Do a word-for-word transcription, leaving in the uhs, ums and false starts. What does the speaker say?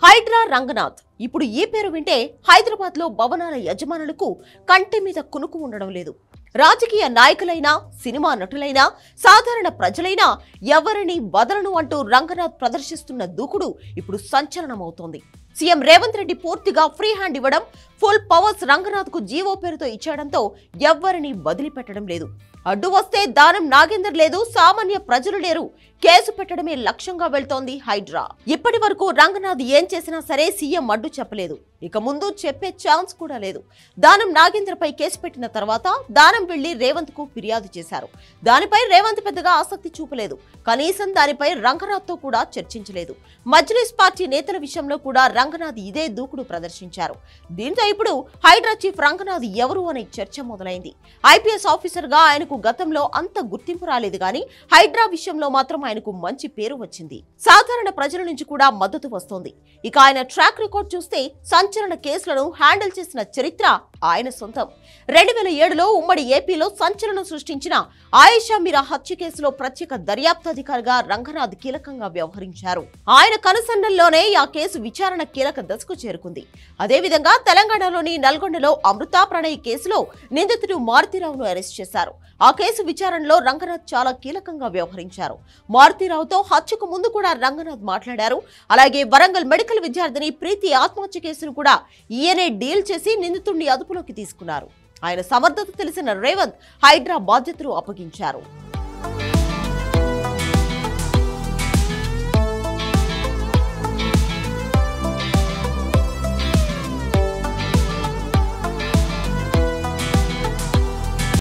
హైడ్రా రంగనాథ్ ఇప్పుడు ఈ పేరు వింటే హైదరాబాద్ లో భవనాల యజమానులకు కంటి మీద కునుకు ఉండడం లేదు. రాజకీయ నాయకులైనా, సినిమా నటులైనా, సాధారణ ప్రజలైనా ఎవరిని వదలను అంటూ రంగనాథ్ ప్రదర్శిస్తున్న దూకుడు ఇప్పుడు సంచలనమవుతోంది. సీఎం రేవంత్ రెడ్డి పూర్తిగా ఫ్రీ హ్యాండ్ ఇవ్వడం, ఫుల్ పవర్స్ రంగనాథ్ కు జీవో పేరుతో ఇచ్చాడంతో ఎవ్వరిని వదిలిపెట్టడం లేదు. అడ్డు వస్తే దానం నాగేందర్ లేదు, సామాన్య ప్రజలు లేరు, కేసు పెట్టడమే లక్ష్యంగా వెళ్తోంది హైడ్రా. ఇప్పటి వరకు రంగనాథ్ ఏం చేసినా సరే సీఎం అడ్డు చెప్పలేదు, ఇక ముందు చెప్పే ఛాన్స్ కూడా లేదు. దానం నాగేందర్ పై కేసు పెట్టిన తర్వాత దానం వెళ్లి రేవంత్ కు ఫిర్యాదు చేశారు. దానిపై రేవంత్ పెద్దగా ఆసక్తి చూపలేదు, కనీసం దానిపై రంగనాథ్ తో కూడా చర్చించలేదు. మజ్లిస్ పార్టీ నేతల విషయంలో కూడా రంగనాథ్ ఇదే దూకుడు ప్రదర్శించారు. దీంతో ఇప్పుడు హైడ్రా చీఫ్ రంగనాథ్ ఎవరు అనే చర్చ మొదలైంది. ఐపీఎస్ ఆఫీసర్ గా ఆయనకు గతంలో అంత గుర్తింపు రాలేదు గానీ హైడ్రా విషయంలో మాత్రం ఆయనకు మంచి పేరు వచ్చింది. సాధారణ ప్రజల నుంచి కూడా మద్దతు వస్తోంది. ఇక ఆయన ట్రాక్ రికార్డ్ చూస్తే సంచలన కేసులను హ్యాండిల్ చేసిన చరిత్ర ఆయన సొంతం. రెండు వేల ఏడులో ఉమ్మడి ఏపీలో సంచలనం సృష్టించిన ఆయేషా మీరా హత్య కేసులో ప్రత్యేక దర్యాప్తు అధికారిగా రంగనాథ్ కీలకంగా వ్యవహరించారు. ఆయన కనుసన్నల్లోనే ఆ కేసు విచారణ కీలక దశకు చేరుకుంది. అదేవిధంగా తెలంగాణలోని నల్గొండలో అమృతా ప్రణయ్ కేసులో నిందితుడు మారుతీరావును అరెస్ట్ చేశారు. ఆ కేసు విచారణలో రంగనాథ్ చాలా కీలకంగా వ్యవహరించారు. మారుతీరావుతో హత్యకు ముందు కూడా రంగనాథ్ మాట్లాడారు. అలాగే వరంగల్ మెడికల్ విద్యార్థిని ప్రీతి ఆత్మహత్య కేసును కూడా ఈయనే డీల్ చేసి నిందితుడిని అదుపులోకి తీసుకున్నారు. ఆయన సమర్థత తెలిసిన రేవంత్ హైడ్రా బాధ్యతలు అప్పగించారు.